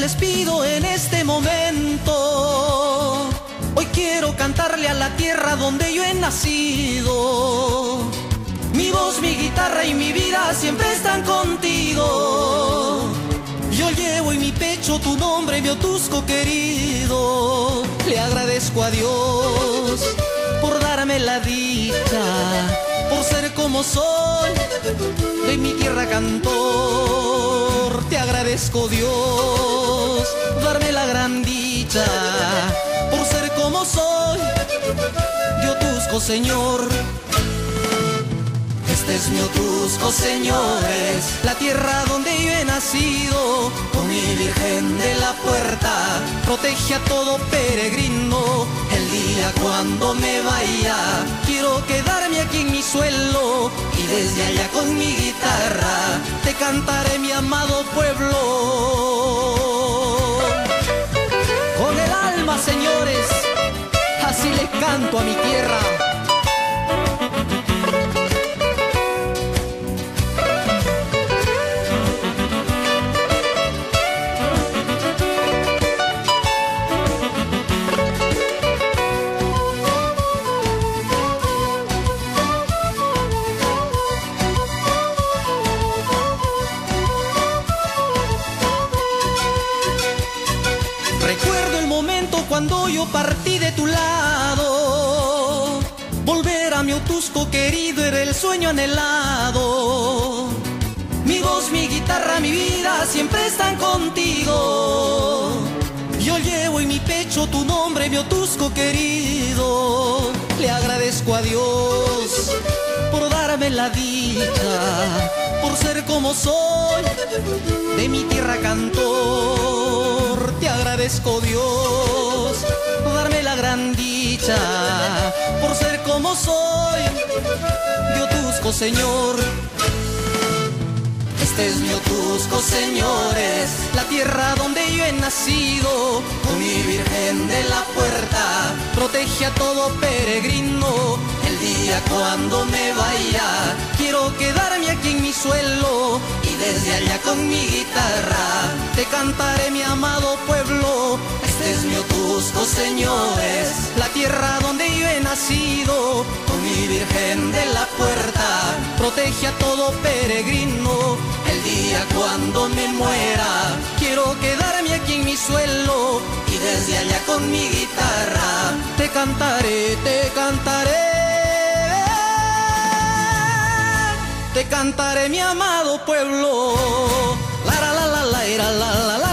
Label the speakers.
Speaker 1: les pido en este momento. Hoy quiero cantarle a la tierra donde yo he nacido. Mi voz, mi guitarra y mi vida siempre están contigo. Yo llevo en mi pecho tu nombre, mi Otusco querido. Le agradezco a Dios por darme la dicha, por ser como soy, de mi tierra cantor. Te agradezco, Dios, darme la gran dicha, por ser como soy, de Otusco, Señor. Este es mi Otusco, señores, la tierra donde yo he nacido. Con mi Virgen de la Puerta protege a todo peregrino. El día cuando me vaya quiero quedarme aquí en mi suelo, y desde allá con mi guitarra te cantaré, mi amado pueblo. Con el alma, señores, así le canto a mi tierra. Recuerdo el momento cuando yo partí de tu lado. Volver a mi Otusco querido era el sueño anhelado. Mi voz, mi guitarra, mi vida siempre están contigo. Yo llevo en mi pecho tu nombre, mi Otusco querido. Le agradezco a Dios por darme la dicha, por ser como soy, de mi tierra cantor. Te agradezco, Dios, por darme la gran dicha, por ser como soy, de Otusco, Señor. Este es mi Otusco, señores, la tierra donde yo he nacido. Con mi Virgen de la Puerta protege a todo peregrino. El día cuando me vaya quiero quedarme aquí en mi suelo, y desde allá con mi guitarra te cantaré, mi amado pueblo. Este es mi Otusco, señores, la tierra donde yo he nacido. Con mi Virgen de la Puerta protege a todo peregrino. El día cuando me muera quiero quedarme aquí en mi suelo, y desde allá con mi guitarra te cantaré, te cantaré. Te cantaré, mi amado pueblo. La la la la la la la la.